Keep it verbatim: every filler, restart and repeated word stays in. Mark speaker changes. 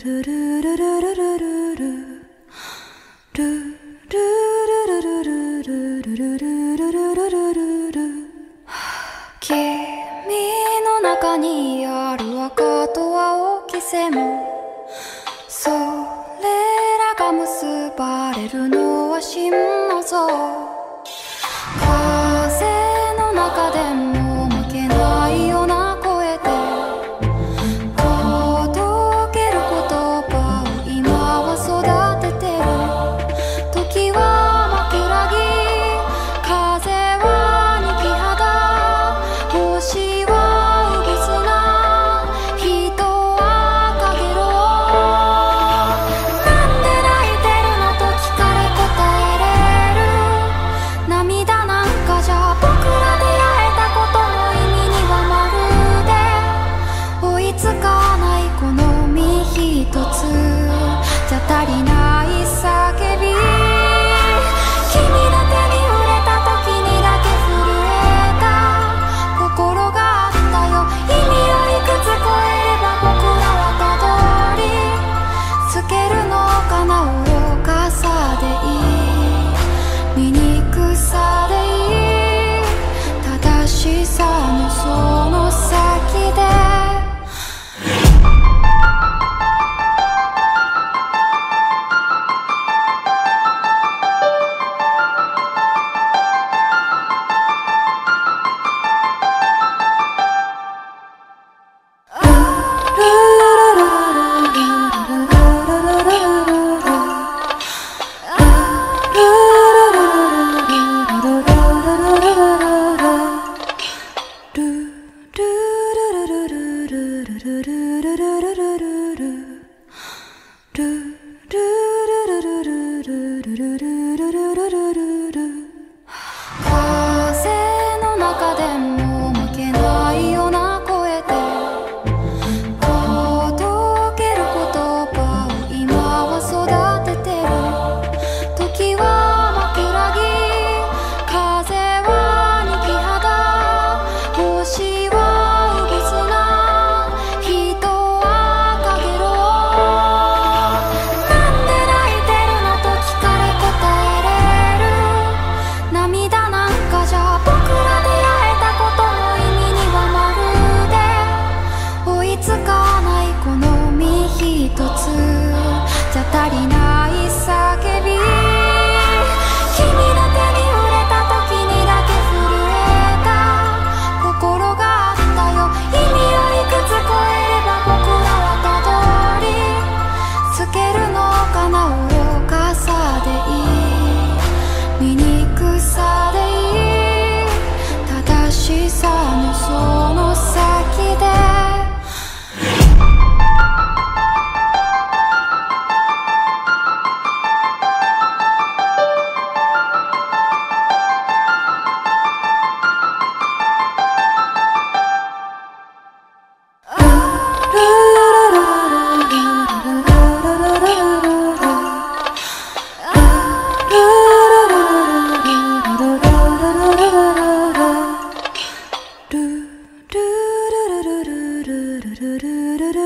Speaker 1: 君の中にある赤と青き線、それらが結ばれるのは真の像。風の中でも負けないような声で届ける言葉を今は育ててる。時は枕木、風は逃げ肌、星はうぐすな、人はかげろう。なんで泣いてるのと聞かれ答えれる。涙なんかじゃ僕ら出会えたことの意味にはまるで追いつかない。この身一つじゃ足りない叫び、君の手に触れた時にだけ震えた心があったよ。意味をいくつ超えれば僕らはたどり着けるのかな。愚かさでいい、醜さでいい、正しさのその先で風の中でも負けないような声で届ける言葉を今は育ててる。時は枕木、風は逃げ肌、星はうぐすな、人はかげろう。なんで泣いてるのと聞かれ答えれる。涙なんかじゃ僕ら出会えたことの意味にはまるで追いつかない。この身一つじゃ足りない叫び、君の手に触れた時にだけ震えた心があったよ。意味をいくつ超えれば僕らはたどり着けるのかな。愚かさでいい、醜さでいい、正しさのその先でルルルルルルルルルルル